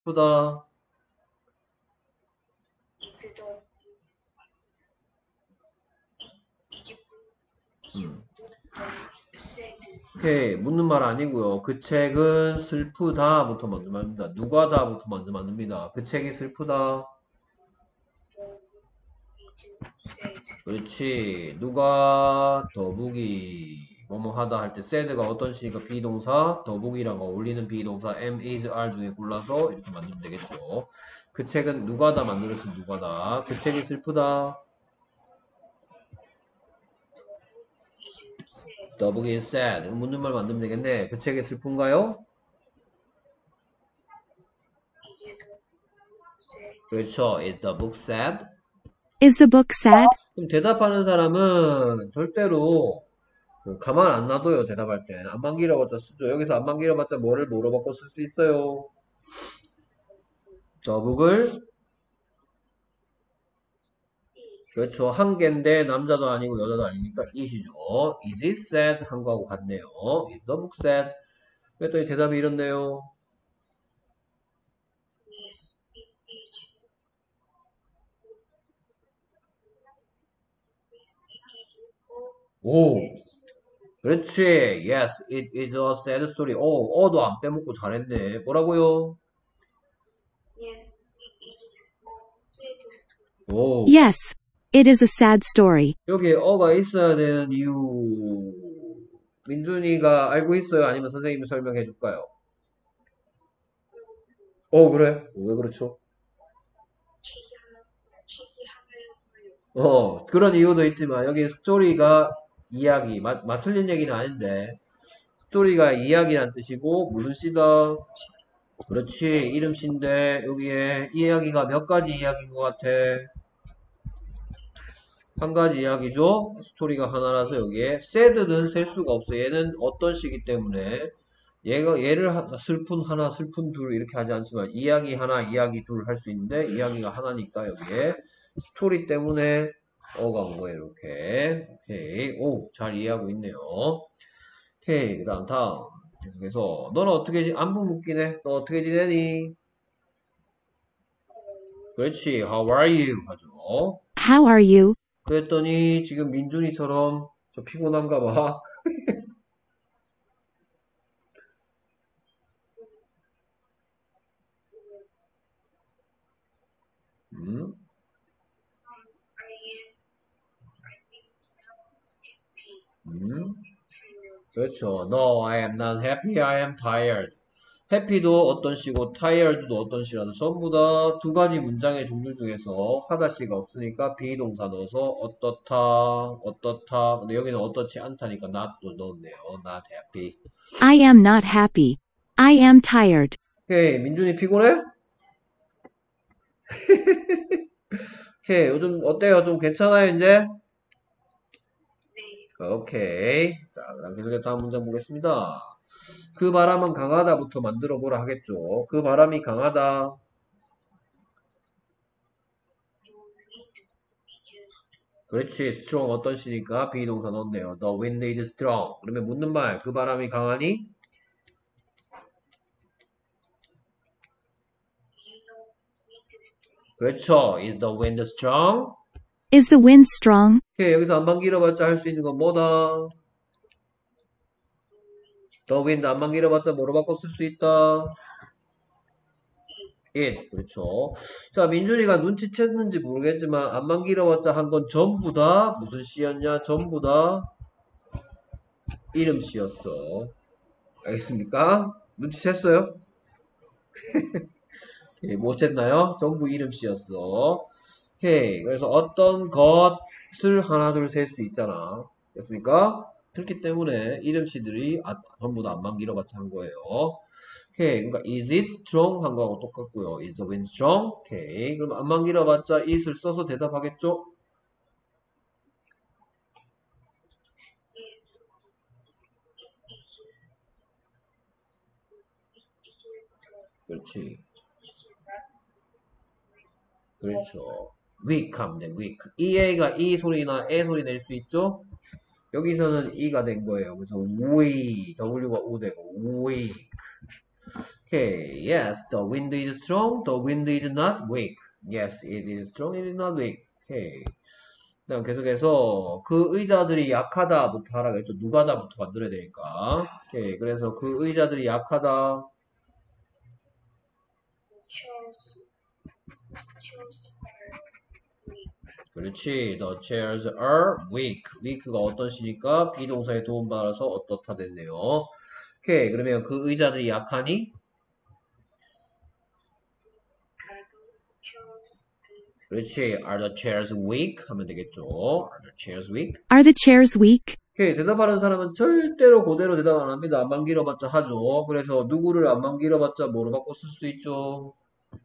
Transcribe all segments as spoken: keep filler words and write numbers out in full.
슬프다. 음. 오케이. 묻는 말 아니고요. 그 책은 슬프다부터 먼저 만듭니다. 누가다부터 먼저 만듭니다. 그 책이 슬프다. 그렇지. 누가 더북이 뭐뭐 하다 할 때 sad가 어떤 시니까 비동사, 더북이랑 어울리는 비동사 am, is, are 중에 골라서 이렇게 만들면 되겠죠. 그 책은 누가다 만들었으면 누가다. 그 책이 슬프다. 더북이 is sad. 묻는 말 만들면 되겠네. 그 책이 슬픈가요? 그렇죠. Is the book sad? Is the book sad? 그럼 대답하는 사람은 절대로 가만 안 놔둬요. 대답할 땐 안만 길어봤자 쓰죠. 여기서 안만 길어봤자 뭐를 뭐로 바꿔 쓸 수 있어요? 저북을 그렇죠. 한 개인데 남자도 아니고 여자도 아니니까 it이죠. Is it sad? 한 거하고 같네요. Is the book sad? 그랬더니 대답이 이렇네요. 오, 그렇지. Yes, it is a sad story. 오, 어도 안 빼먹고 잘했네. 뭐라고요? 오, Yes, it is a sad story. 여기에 어가 있어야 되는 이유 민준이가 알고 있어요? 아니면 선생님이 설명해 줄까요? 어, 그래? 왜 그렇죠? 어, 그런 이유도 있지만 여기 스토리가 이야기, 맞, 맞틀린 얘기는 아닌데 스토리가 이야기란 뜻이고 무슨 시다? 그렇지, 이름 시인데 여기에 이야기가 몇 가지 이야기인 것 같아? 한 가지 이야기죠? 스토리가 하나라서 여기에 sad는 셀 수가 없어. 얘는 어떤 시기 때문에 얘가 얘를 하- 슬픈 하나, 슬픈 둘 이렇게 하지 않지만 이야기 하나, 이야기 둘 할 수 있는데 이야기가 하나니까 여기에 스토리 때문에 어가 온 거예요. 이렇게. 오케이. 오, 잘 이해하고 있네요. 오케이. 그 다음 다음. 계속해서 너는 어떻게 지 안부 묻기네. 너 어떻게 지내니? 그렇지. How are you? 하죠. How are you? 그랬더니 지금 민준이처럼 저 피곤한가 봐. 음? 음? 그렇죠. No, I am not happy. I am tired. happy도 어떤 시고 tired도 어떤 시라서 전부 다 두 가지 문장의 종류 중에서 하다시가 없으니까 비동사 넣어서 어떻다, 어떻다. 근데 여기는 어떻지 않다니까 not도 넣었네요. not happy. I am not happy. I am tired. 오케이, 민준이 피곤해? 오케이, 요즘 어때요? 좀 괜찮아요, 이제? 오케이. 자, 그다음 계속해서 다음 문장 보겠습니다. 그 바람은 강하다부터 만들어 보라 하겠죠. 그 바람이 강하다. 그렇지. strong 어떤 시니까 비동사 넣었네요. The wind is strong. 그러면 묻는 말. 그 바람이 강하니? 그렇죠. Is the wind strong? Is the wind strong? 오케이. 여기서 안만 길어봤자 할 수 있는 건 뭐다? The wind 안만 길어봤자 뭐로 바꿔 쓸 수 있다? it. 그렇죠. 자, 민준이가 눈치챘는지 모르겠지만 안만 길어봤자 한 건 전부 다 무슨 시였냐? 전부 다 이름 시였어. 알겠습니까? 눈치챘어요? 예, 못 챘나요? 전부 이름 시였어. 오케이. 그래서 어떤 것을 하나, 둘, 셀 수 있잖아. 됐습니까? 그렇기 때문에 이름 시들이 아, 전부 다 안만 길어봤자 한 거예요. 오케이. 그러니까 is it strong 한 거하고 똑같고요. is the wind strong? 오케이. 그럼 안만 길어봤자 it을 써서 대답하겠죠? 그렇지. 그렇죠. weak 하면 돼. weak. ea가 이 소리나 에 소리 낼 수 있죠? 여기서는 e가 된 거예요. 그래서 weak, w가 u 되고 weak. Okay, yes, the wind is strong. The wind is not weak. Yes, it is strong. It is not weak. Okay. 그다음 계속해서 그 의자들이 약하다부터 하라고 했죠. 누가다부터 만들어야 되니까. 오케이. 그래서 그 의자들이 약하다. 그렇지. The chairs are weak. weak가 어떤 시니까 비동사의 도움받아서 어떻다 됐네요. 오케이. 그러면 그 의자들이 약하니? 그렇지. Are the chairs weak? 하면 되겠죠. Are the chairs weak? Are the chairs weak? 오케이. 대답하는 사람은 절대로 그대로 대답 안 합니다. 안만 길어봤자 하죠. 그래서 누구를 안만 길어봤자 뭐로 바꿔 쓸 수 있죠?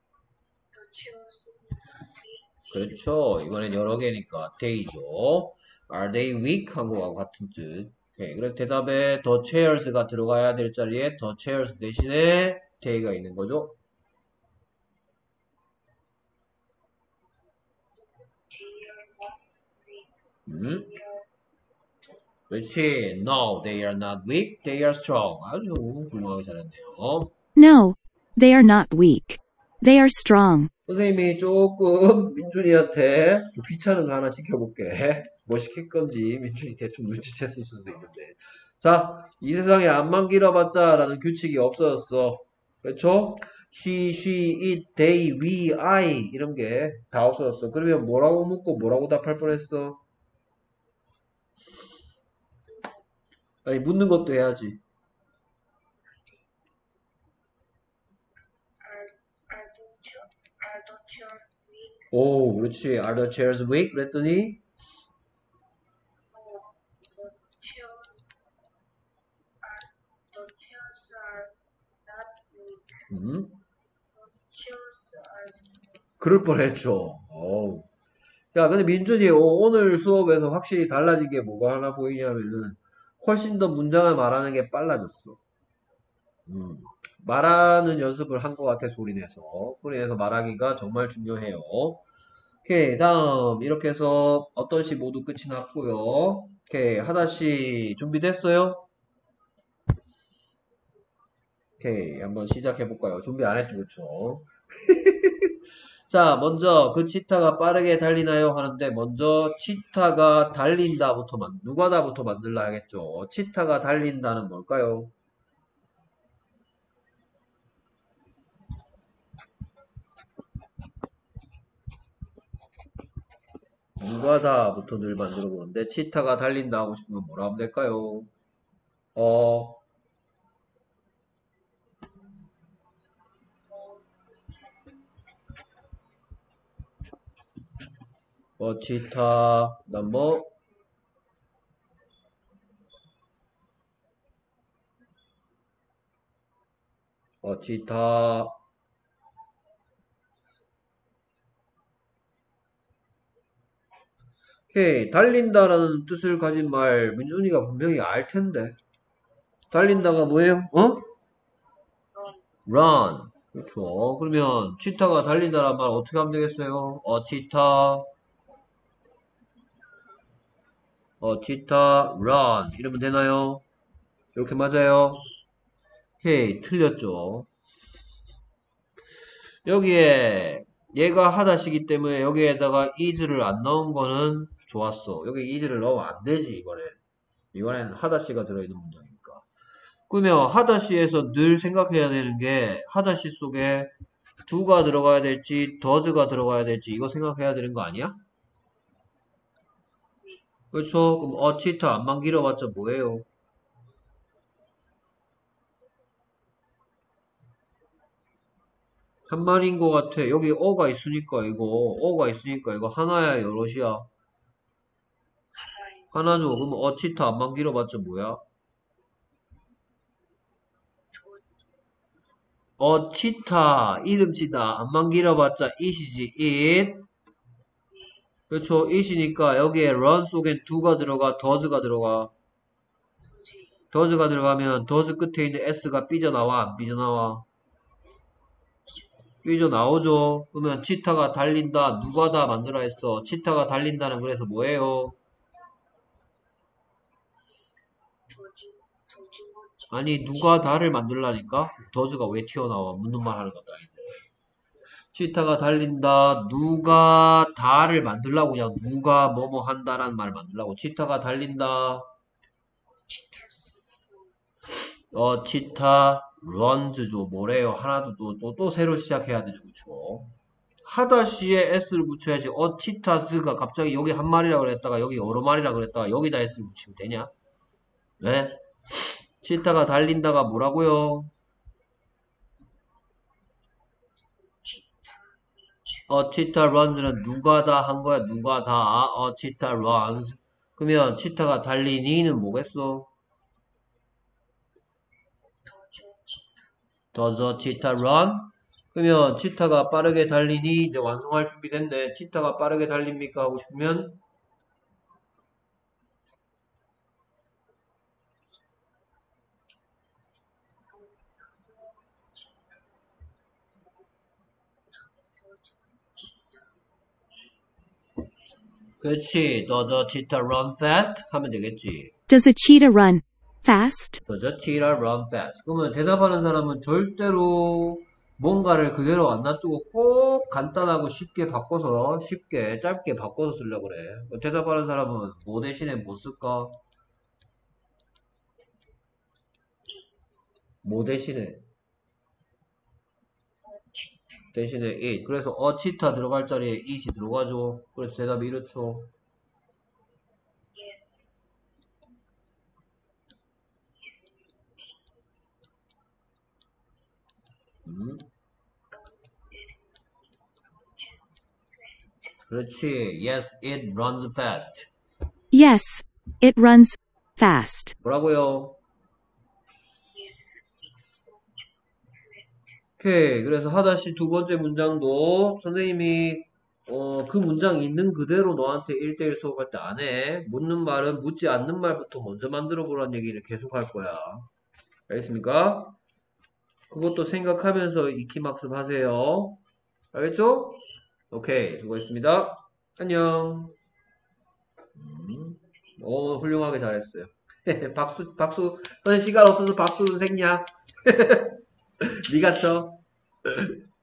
그렇죠. 이번엔 여러 개니까 they죠. Are they weak? 한 거하고 같은 뜻. 오케이. 그래서 대답에 the chairs가 들어가야 될 자리에 the chairs 대신에 they가 있는 거죠. 음? 그렇지. No, they are not weak. They are strong. 아주 훌륭하게 잘했네요. No, they are not weak. They are strong. 선생님이 조금 민준이한테 좀 귀찮은 거 하나 시켜볼게. 뭐 시킬 건지 민준이 대충 눈치챘을 수도 있는데. 자, 이 세상에 안만 길어봤자 라는 규칙이 없어졌어. 그렇죠? he, she, it, they, we, I 이런 게 다 없어졌어. 그러면 뭐라고 묻고 뭐라고 답할 뻔했어? 아니 묻는 것도 해야지. 오, 그렇지. Are the chairs weak? 그랬더니 음? 그럴 뻔했죠. 어우. 자, 근데 민준이 오- 오늘 수업에서 확실히 달라진 게 뭐가 하나 보이냐면은 훨씬 더 문장을 말하는 게 빨라졌어. 음. 말하는 연습을 한 것 같아, 소리내서. 소리내서 말하기가 정말 중요해요. 오케이, 다음. 이렇게 해서 어떤 시 모두 끝이 났고요. 오케이, 하나씩 준비됐어요? 오케이, 한번 시작해볼까요? 준비 안 했죠, 그쵸? 자, 먼저 그 치타가 빠르게 달리나요? 하는데 먼저 치타가 달린다부터 만 누가다부터 만들어야겠죠. 치타가 달린다는 뭘까요? 누가다부터 늘 만들어 보는데 치타가 달린다 하고 싶으면 뭐라 하면 될까요? 어, 어, 치타, 그다음 뭐? 어, 치타. 오케이, 달린다라는 뜻을 가진 말 민준이가 분명히 알 텐데. 달린다가 뭐예요? 어? run. 그렇죠. 그러면 치타가 달린다란 말 어떻게 하면 되겠어요? 어, 치타, 어, 치타, run. 이러면 되나요? 이렇게 맞아요? 오케이, 틀렸죠. 여기에 얘가 하다시기 때문에 여기에다가 is를 안 넣은 거는 좋았어. 여기 is를 넣으면 안 되지, 이번엔. 이번엔 하다시가 들어있는 문장이니까. 그러면 하다시에서 늘 생각해야 되는 게 하다시 속에 do가 들어가야 될지 does가 들어가야 될지 이거 생각해야 되는 거 아니야? 그렇죠? 그럼 어 치타 안만 길어봤자 뭐예요? 한 마리인 것 같아. 여기 어가 있으니까 이거 어가 있으니까 이거 하나야 여럿이야? 하나죠. 그럼 어 치타 안만 길어봤자 뭐야? 어 치타 이름치다 안만 길어봤자 it이지 it. 그렇죠. it이니까 여기에 run 속엔 do가 들어가 does가 들어가. does가 들어가면 does 끝에 있는 s가 삐져나와 안 삐져나와? 삐져나오죠. 그러면 치타가 달린다 누가 다 만들어 했어? 치타가 달린다는 그래서 뭐예요? 아니 누가 다를 만들라니까? 더즈가 왜 튀어나와? 묻는 말 하는 것도 아닌데. 치타가 달린다. 누가 다를 만들라고 그냥 누가 뭐뭐 한다라는 말을 만들라고. 치타가 달린다. 어, 치타 runs죠. 뭐래요? 하나도 또, 또, 또 새로 시작해야 되죠. 그쵸? 하다시에 s를 붙여야지. 어, 치타스가 갑자기 여기 한 마리라 그랬다가 여기 여러 마리라 그랬다가 여기다 s를 붙이면 되냐? 왜? 치타가 달린다가 뭐라고요? 어, 치타 runs는 누가 다 한 거야? 누가 다? 어, 치타 runs. 그러면 치타가 달리니는 뭐겠어? Does a cheetah run? 그러면 치타가 빠르게 달리니 이제 완성할 준비 됐네. 치타가 빠르게 달립니까? 하고 싶으면 그렇지. Does a cheetah run fast? 하면 되겠지. Does a cheetah run fast? Does a cheetah run fast? 그러면 대답하는 사람은 절대로 뭔가를 그대로 안 놔두고 꼭 간단하고 쉽게 바꿔서 쉽게 짧게 바꿔서 쓰려고 그래. 대답하는 사람은 뭐 대신에 뭐 쓸까? 뭐 대신에 대신에 it. 그래서 어 치타 들어갈 자리에 it이 들어가죠. 그래서 대답이 이렇죠. 음. 그렇지. Yes, it runs fast. Yes, it runs fast. 뭐라고요? 오케이. 그래서 하다시 두 번째 문장도 선생님이 어, 그 문장 있는 그대로 너한테 일 대일 수업할 때 안 해. 묻는 말은 묻지 않는 말부터 먼저 만들어 보라는 얘기를 계속 할 거야. 알겠습니까? 그것도 생각하면서 익히학습 하세요. 알겠죠? 오케이. 수고했습니다. 안녕. 음. 오, 훌륭하게 잘했어요. 박수, 박수. 선생님 시간 없어서 박수 생략. 니가 쳐.